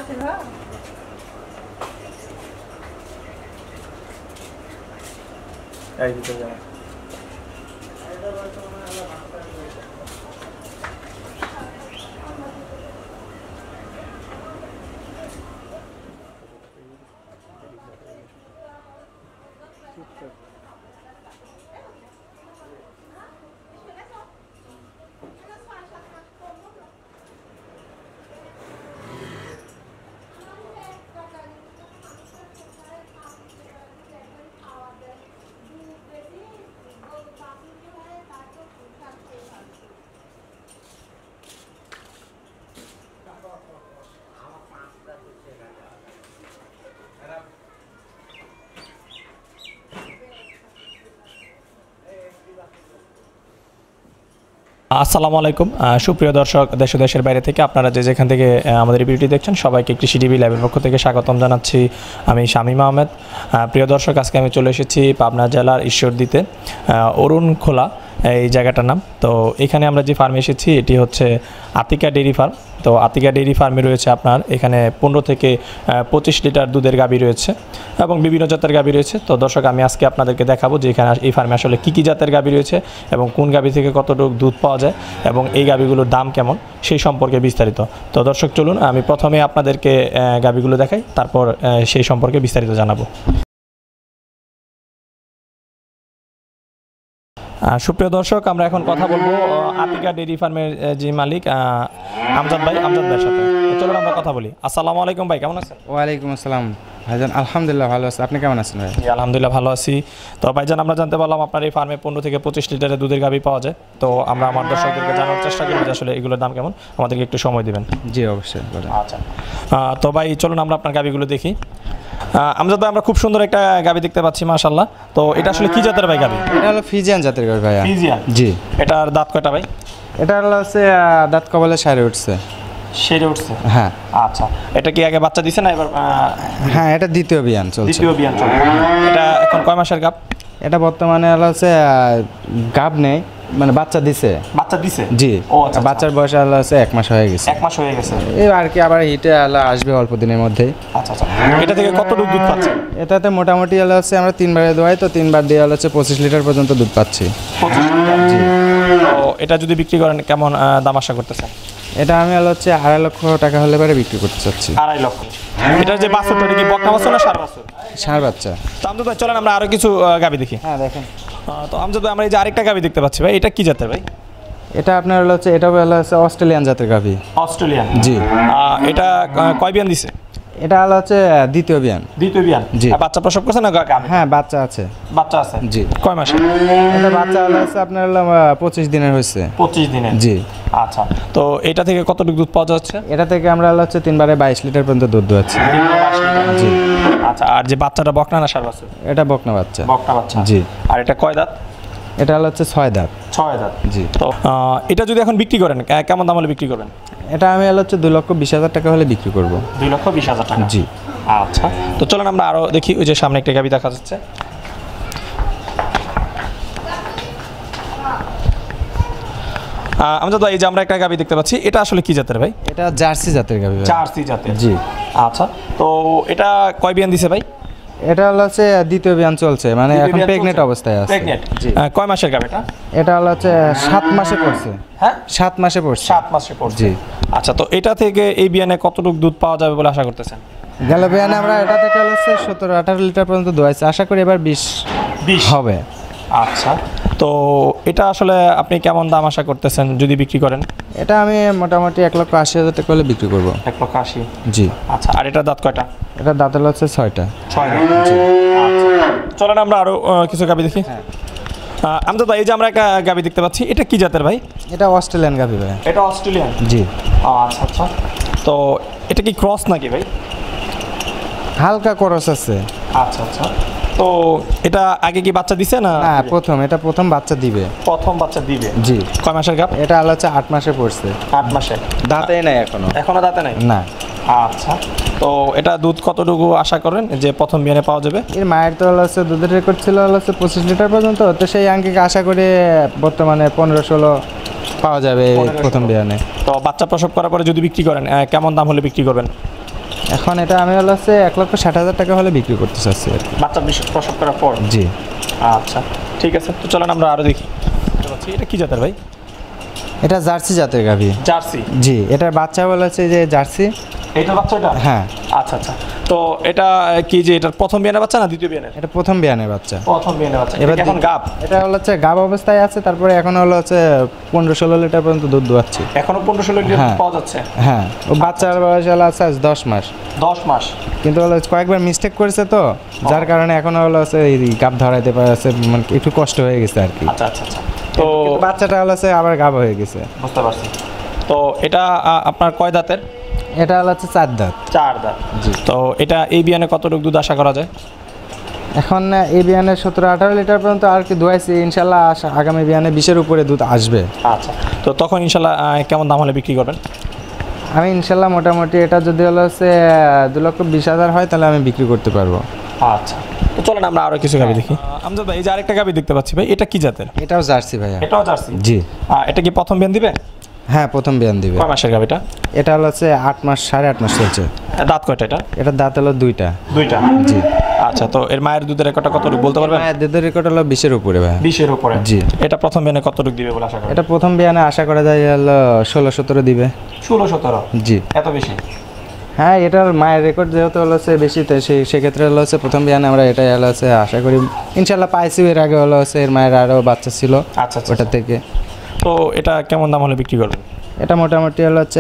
আসসালামু আলাইকুম সুপ্রিয় দর্শক দেশ ও দেশের বাইরে থেকে আপনারা যেখান থেকে আমাদের ভিডিওটি দেখছেন সবাইকে কৃষি টিভি লাইভের পক্ষ থেকে স্বাগতম জানাচ্ছি। আমি শামীম আহমেদ। প্রিয় দর্শক, আজকে আমি চলে এসেছি পাবনা জেলার ঈশ্বরদীতে অরুণ খোলা এই জায়গাটার নাম। তো এখানে আমরা যে ফার্মে এসেছি এটি হচ্ছে আতিকা ডেইরি ফার্ম। তো আতিকা ডেইরি ফার্মে রয়েছে আপনার এখানে 15 থেকে 25 লিটার দুধের গাভী রয়েছে এবং বিভিন্ন জাতের গাভী রয়েছে। তো দর্শক, আমি আজকে আপনাদেরকে দেখাবো যে এখানে এই ফার্মে আসলে কী কী জাতের গাভী রয়েছে এবং কোন গাভী থেকে কতটুকু দুধ পাওয়া যায় এবং এই গাভীগুলোর দাম কেমন সেই সম্পর্কে বিস্তারিত। তো দর্শক চলুন, আমি প্রথমে আপনাদেরকে গাভীগুলো দেখাই, তারপর সেই সম্পর্কে বিস্তারিত জানাবো। সুপ্রিয় দর্শক, আমরা এখন কথা বলবো আতিকা ডেইরি ফার্মের যে মালিক আমজাদ ভাইয়ের সাথে। চলুন আমরা কথা বলি। আসসালামু আলাইকুম ভাই, কেমন আছেন? ওয়ালাইকুম আসসালাম ভাইজান, আলহামদুলিল্লাহ ভালো আছি। আপনি কেমন আছেন ভাই? আলহামদুলিল্লাহ ভালো আছি। তো ভাইজান, আমরা জানতে পারলাম আপনার এই ফার্মে 15 থেকে 25 লিটারের দুধের গাভী পাওয়া যায়। তো আমরা আমার দর্শকদেরকে জানার চেষ্টা করব যে আসলে এগুলোর দাম কেমন, আমাদেরকে একটু সময় দিবেন। জি অবশ্যই। আচ্ছা, তো ভাই চলুন আমরা আপনার গাভীগুলো দেখি। আমজাদ ভাই, আমরা খুব সুন্দর একটা গাভী দেখতে পাচ্ছি মাশাআল্লাহ। তো এটা আসলে কি জাতের ভাই গাভী? এটা হলো ফিজিয়ান জাতের গাভী ভাইয়া। ফিজিয়ান? জি। এটার দাঁত কয়টা ভাই? এটা হলো দাঁত কবলে সারে উঠছে। সেরে উঠছে? হ্যাঁ। আচ্ছা, এটা কি আগে বাচ্চা দিছে না এবার? হ্যাঁ, এটা দ্বিতীয় বিয়ান চলছে। দ্বিতীয় বিয়ান চলছে। এটা এখন কয় মাসের গাভ? এটা বর্তমানে হলো গাভ নেই, মানে বাচ্চা দিছে। বাচ্চা দিছে? জি। ও আচ্ছা, বাচ্চার বয়স হলো 1 মাস হয়ে গেছে। 1 মাস হয়ে গেছে। এই আর কি আবার হিটে আসবে অল্প দিনের মধ্যেই। আচ্ছা আচ্ছা, এটা থেকে কতটুকু দুধ পাচ্ছে? এটাতে মোটামুটি হলো আমরা 3 বারে দোয়াই, তো 3 বার দিয়ে হলো 25 লিটার পর্যন্ত দুধ পাচ্ছি। 25 লিটার? জি। তো এটা যদি বিক্রি করেন কেমন দাম আশা করতেছেন? এটা আমি হলো 2.5 লক্ষ টাকা হলে পরে বিক্রি করতে চাচ্ছি। 2.5 লক্ষ? এটার যে বাছুরটা কি বকনা বাছুর না ষাঁড় বাছুর? ষাঁড় বাচ্চা। তো আমজাদ ভাই চলেন আমরা আরো কিছু গাভী দেখি। হ্যাঁ দেখেন। তো আমজাদ ভাই, আমরা এই যে আরেকটা গাভী দেখতে পাচ্ছি ভাই, এটা কি জাতের ভাই? এটা আপনার হলো এটা হলো অস্ট্রেলিয়ান জাতের গাভী। অস্ট্রেলিয়ান? জি। এটা কয় বিয়ান দিছে? এটা হলো দ্বিতীয় বিয়ান। দ্বিতীয় বিয়ান? জি। বাচ্চা প্রসব করছে না গাভী? হ্যাঁ, বাচ্চা আছে। বাচ্চা আছে? জি। কয় মাসে? এটা বাচ্চা হলো আপনার হলো 25 দিনের হয়েছে। 25 দিনের? জি। আচ্ছা, তো এটা থেকে কতটুকু দুধ পাওয়া যাচ্ছে? এটা থেকে আমরা হলো 3 বারে 22 লিটার পর্যন্ত দুধ দোয়াচ্ছি। জি। আচ্ছা, আর যে বাচ্চাটা বকনা না ষাঁড় বাছুর? এটা বকনা বাচ্চা। বকনা বাচ্চা? জি। আর এটা কয় দাঁত? এটা হলো 6 দাঁত। 6 দাঁত? জি। তো এটা যদি এখন বিক্রি করেন কেমন দাম হলে বিক্রি করবেন? এটা আমি হলো 2,20,000 টাকা হলে বিক্রি করব। 2,20,000 টাকা? জি। আচ্ছা, তো চলেন আমরা আরো দেখি। ওই যে সামনে একটা গাভী দেখা যাচ্ছে। আমজাদ ভাই, এই যে আমরা একটা গাভী দেখতে পাচ্ছি, এটা আসলে কি জাতের ভাই? এটা জার্সি জাতের গাভী। জার্সি জাতের? জি। আচ্ছা, তো এটা কয় বিয়ান দিছে ভাই? এটা হলো দ্বিতীয় বিয়ান চলছে, মানে এখন প্রেগনেন্ট অবস্থায় আছে। প্রেগনেন্ট? জি। কয় মাসের গাভী এটা? এটা হলো 7 মাসে পড়ছে। হ্যাঁ, 7 মাসে পড়ছে। 7 মাসে পড়ছে? জি। আচ্ছা, তো এটা থেকে এই বিয়ানে কতটুকু দুধ পাওয়া যাবে বলে আশা করতেছেন? গেল বিয়ানে আমরা এটা থেকে হলো 17-18 লিটার পর্যন্ত দোয়াইছি। আশা করি এবার 20 হবে। আচ্ছা, তো এটা আসলে আপনি কেমন দাম আশা করতেছেন যদি বিক্রি করেন? এটা আমি মোটামুটি 1,80,000 টাকা হলে বিক্রি করব। 1,80,000? জি। আচ্ছা, আর এটা দাঁত কয়টা? এটা দাঁত হলো 6টা। 6 দাঁত? জি। আচ্ছা, চলেন আমরা আরো কিছু গাভী দেখি। আমজাদ ভাই, এই যে আমরা একটা গাভী দেখতে পাচ্ছি, এটা কি জাতের ভাই? এটা অস্ট্রেলিয়ান গাভী ভাই। এটা অস্ট্রেলিয়ান? জি। আচ্ছা আচ্ছা, তো এটা কি ক্রস নাকি ভাই? হালকা ক্রস আছে। আচ্ছা আচ্ছা, তো এটা আগে কি বাচ্চা দিছে না? না, প্রথম বাচ্চা দিবে। প্রথম বাচ্চা দিবে? জি। কয় মাসের গাভ? এটা হলো 8 মাসে পড়ছে। 8 মাসে? দাঁতেই নাই এখনো দাঁতে নাই? না। আচ্ছা, তো এটা দুধ কতটুকু আশা করেন যে প্রথম বিয়ানে পাওয়া যাবে? এর মায়ের তো হলো দুধের রেকর্ড ছিল হলো 25 লিটার পর্যন্ত, তো সেই আঙ্কিকে আশা করে বর্তমানে 15-16 পাওয়া যাবে প্রথম বিয়ানে। তো বাচ্চা প্রসব করার পরে যদি বিক্রি করেন কেমন দাম হলে বিক্রি করবেন? এখন এটা আমি হচ্ছে 1,60,000 টাকা হলে বিক্রি করতে চাচ্ছি আর কি। বাচ্চা প্রসব করার পর? জি। আচ্ছা ঠিক আছে, তো চলেন আমরা আরও দেখি। এটা কি জাতের ভাই? এটা জার্সি জাতের গাভী। জার্সি? জি, এটার বাচ্চা বলা হচ্ছে যে জার্সি। এইটার বাচ্চা এটা? হ্যাঁ। আচ্ছা আচ্ছা, তো এটা কি যে এটার প্রথম বিয়ানের বাচ্চা না দ্বিতীয় বিয়ানের? এটা প্রথম বিয়ানের বাচ্চা। প্রথম বিয়ানের বাচ্চা। এবার এখন গাব? এটা হচ্ছে গাব অবস্থায় আছে, তারপরে এখন হচ্ছে 15-16 লিটার পর্যন্ত দুধ দোয়াচ্ছি। এখনো 15-16 লিটার হ্যাঁ পাওয়া যাচ্ছে? হ্যাঁ, ও বাচ্চার বয়স আছে আজ 10 মাস। 10 মাস? কিন্তু কয়েকবার মিস্টেক করেছে তো, যার কারণে এখন হচ্ছে এই গাব ধরাইতে পারছে, মানে একটু কষ্ট হয়ে গেছে আর কি। আচ্ছা আচ্ছা আচ্ছা, তো বাচ্চাটা হচ্ছে আবার গাব হয়ে গেছে। বুঝতে পারছি। তো এটা আপনার কয় দাঁতের? এটা হচ্ছে 4 দাঁত। 4 দাঁত। জি। তো এটা এই বিয়ানে কতটুকু দুধ আশা করা যায়? এখন এই বিয়ানে 17-18 লিটার পর্যন্ত আর কি দোয়াইছি, ইনশাল্লাহ আগামী বিয়ানে 20-এর উপরে দুধ আসবে। আচ্ছা, তো তখন ইনশাল্লাহ কেমন দাম হলে বিক্রি করবেন? আমি ইনশাল্লাহ মোটামুটি এটা যদি হচ্ছে 2,20,000 হয় তাহলে আমি বিক্রি করতে পারবো। আচ্ছা, তো চলেন আমরা আরও কিছু গাভি দেখি। আমজাদ ভাই, এই যে আরেকটা গাভি দেখতে পাচ্ছি ভাই, এটা কি জাতের? এটাও জার্সি ভাইয়া। এটাও জার্সি? জি। এটা কি প্রথম বিয়ান দিবে? হ্যাঁ, প্রথম বিয়ান দিবে। কয় মাসের গাভিটা? এটা হচ্ছে 8 মাস, 8.5 মাস চলছে। দাঁত কয়টা এটা? এটার দাঁত হলো 2টা। 2টা? জি। আচ্ছা, তো এর মায়ের দুধের রেকর্ডটা কতটুকু বলতে পারবেন? মায়ের দুধের রেকর্ড হলো 20-এর উপরে ভাই। 20-এর উপরে? জি। এটা প্রথম বিয়ানে কতটুকু দিবে বলে আশা করেন? এটা প্রথম বিয়ানে আশা করা যায় হলো 16-17 দিবে। 16-17? জি। এত বেশি? হ্যাঁ, এটার মায়ের রেকর্ড যেহেতু হচ্ছে বেশি, তো সেক্ষেত্রে হচ্ছে প্রথম বিয়ানে আমরা এটাই হচ্ছে আশা করি ইনশাল্লাহ পাইছি। এর আগে হচ্ছে এর মায়ের আরও বাচ্চা ছিল। আচ্ছা আচ্ছা, ওটা থেকে। তো এটা কেমন দাম হলে বিক্রি করবেন? এটা মোটামুটি হচ্ছে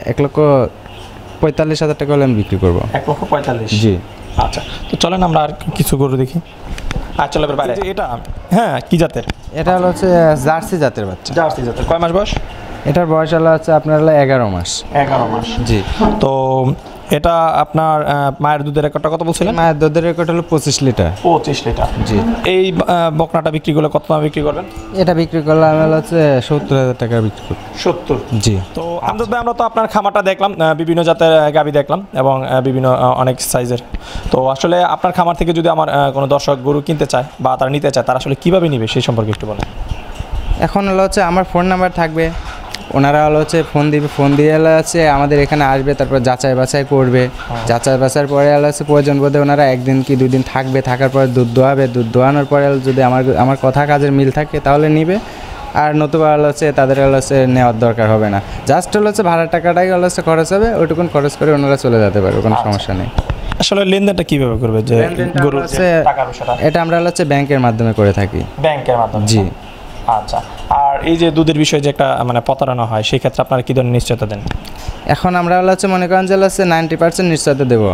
1,45,000 টাকা হলে আমি বিক্রি করবো। 1,45,000? জি। আচ্ছা, তো চলেন আমরা আর কিছু গরু দেখি। আচ্ছা, চলো বাইরে। এটা হ্যাঁ, কি জাতের? এটা হচ্ছে জার্সি জাতের বাচ্চা। জার্সি জাতের। কয় মাস বয়স? এটার বয়স হচ্ছে আপনার 11 মাস। 11 মাস? জি। তো এটা আপনার মায়ের দুধের রেকর্ডটা কত বলছিলেন? মায়ের দুধের রেকর্ড হলো 25 লিটার। 25 লিটার? জি। এই বকনাটা বিক্রি করলে কত দামে বিক্রি করবেন? এটা বিক্রি করলে আমি হচ্ছে 70,000 টাকা বিক্রি করব। 70? জি। তো আমজাদ ভাই, আমরা তো আপনার খামারটা দেখলাম, বিভিন্ন জাতের গাভী দেখলাম এবং বিভিন্ন অনেক সাইজের। তো আসলে আপনার খামার থেকে যদি আমার কোনো দর্শক গরু কিনতে চায় বা তারা নিতে চায়, তারা আসলে কীভাবে নিবে সেই সম্পর্কে একটু বলেন। এখন হচ্ছে আমার ফোন নাম্বার থাকবে, ওনারা হচ্ছে ফোন দিবে, ফোন দিয়ে হচ্ছে আমাদের এখানে আসবে, তারপর যাচাই বাছাই করবে। যাচাই বাছাইয়ের পরে হচ্ছে প্রয়োজন বোধে ওনারা 1 দিন কি 2 দিন থাকবে, থাকার পরে দুধ দোয়াবে। দুধ দোয়ানোর পরে যদি আমার কথা কাজের মিল থাকে তাহলে নিবে, আর নতুবা হচ্ছে তাদের হচ্ছে নেওয়ার দরকার হবে না। জাস্ট হচ্ছে ভাড়ার টাকাটাই হচ্ছে খরচ হবে, ওইটুকুন খরচ করে ওনারা চলে যেতে পারবে, কোনো সমস্যা নেই। আসলে লেনদেনটা কিভাবে করবে যে গরু টাকা পয়সাটা? এটা আমরা হচ্ছে ব্যাংকের মাধ্যমে করে থাকি। ব্যাংকের মাধ্যমে? জি। আচ্ছা, আর এই যে দুধের বিষয়ে যে একটা মানে প্রতারণা হয়, সেই ক্ষেত্রে আপনারা কী ধরনের নিশ্চয়তা দেন? এখন আমরা হচ্ছে মনে করেন যে হচ্ছে 90% নিশ্চয়তা দেবো।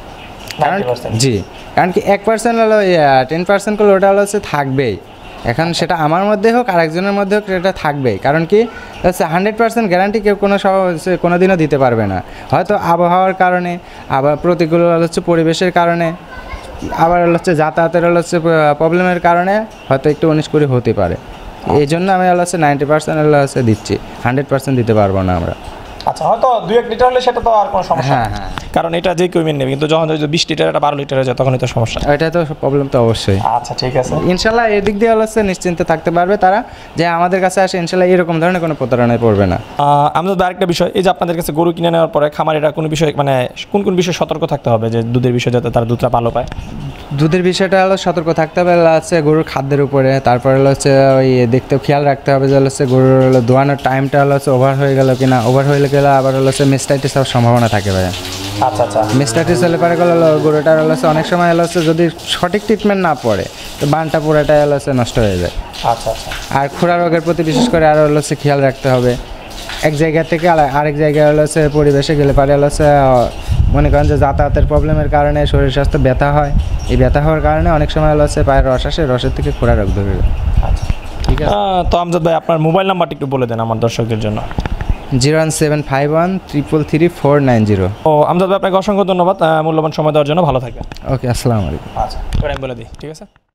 90%? জি, কারণ কি 1% হলো 10% করলে ওটা হচ্ছে থাকবেই। এখন সেটা আমার মধ্যে হোক আর একজনের মধ্যে হোক, সেটা থাকবেই। কারণ কি হচ্ছে 100% গ্যারান্টি কেউ কোনো দিনও দিতে পারবে না। হয়তো আবহাওয়ার কারণে, আবার প্রতিকূল হচ্ছে পরিবেশের কারণে, আবার হচ্ছে যাতায়াতের হচ্ছে প্রবলেমের কারণে হয়তো একটু 19-20 হতে পারে। এই জন্য আমি হচ্ছে 90% হচ্ছে দিচ্ছি, 100% দিতে পারবো না আমরা। আচ্ছা, হয়তো 2-1 লিটার হলে সেটা তো আর কোনো সমস্যা হ্যাঁ নেই। হ্যাঁ, কারণ এটা যে কেউ মেনে নেবে, কিন্তু যখন 20 লিটার এটা 12 লিটার হয়ে যায় তখনই তো সমস্যা। এটা তো প্রবলেম তো অবশ্যই। আচ্ছা ঠিক আছে, ইনশাল্লাহ এদিক দিয়ে হচ্ছে নিশ্চিন্তে থাকতে পারবে তারা, যে আমাদের কাছে আসে ইনশাল্লাহ এরকম ধরনের কোনো প্রতারণায় পড়বে না। আমাদের আরেকটা বিষয়, এই যে আপনাদের কাছে গরু কিনে নেওয়ার পরে খামারিরা কোনো বিষয় মানে কোন বিষয়ে সতর্ক থাকতে হবে যে দুধের বিষয়ে, যাতে তারা দুধটা ভালো পায়? দুধের বিষয়টা হলো সতর্ক থাকতে হবে হচ্ছে গরুর খাদ্যের উপরে, তারপরে হচ্ছে ওই দেখতেও খেয়াল রাখতে হবে যে হচ্ছে গরুর দোয়ানোর টাইমটা হচ্ছে ওভার হয়ে গেল কিনা। ওভার হয়ে গেলে আবার হচ্ছে মেস্টাইটিস হওয়ার সম্ভাবনা থাকে ভাই। আচ্ছা আচ্ছা, মেস্টাইটিস হলে পারে গেলে গরুটার হচ্ছে অনেক সময় হচ্ছে যদি সঠিক ট্রিটমেন্ট না পড়ে তো বানটা পুরোটাই হচ্ছে নষ্ট হয়ে যায়। আচ্ছা আচ্ছা, আর খুরা রোগের প্রতি বিশেষ করে আরও হচ্ছে খেয়াল রাখতে হবে। এক জায়গা থেকে আরেক জায়গায় হচ্ছে পরিবেশে গেলে পারে হচ্ছে মনে করেন যে যাতায়াতের প্রবলেমের কারণে শরীর স্বাস্থ্য ব্যথা হয়। এই ব্যথা হওয়ার কারণে অনেক সময় হচ্ছে পায়ের রস আসে, রসের থেকে খুরা রোগ ধরে। আচ্ছা ঠিক আছে। তো আমজাদ ভাই, আপনার মোবাইল নাম্বারটা একটু বলে দেন আমার দর্শকদের জন্য। 01751333490। ও আমজাদ ভাই, আপনাকে অসংখ্য ধন্যবাদ মূল্যবান সময় দেওয়ার জন্য। ভালো থাকবেন। ওকে, আসসালামু আলাইকুম। আচ্ছা, আমি বলে দিই, ঠিক আছে।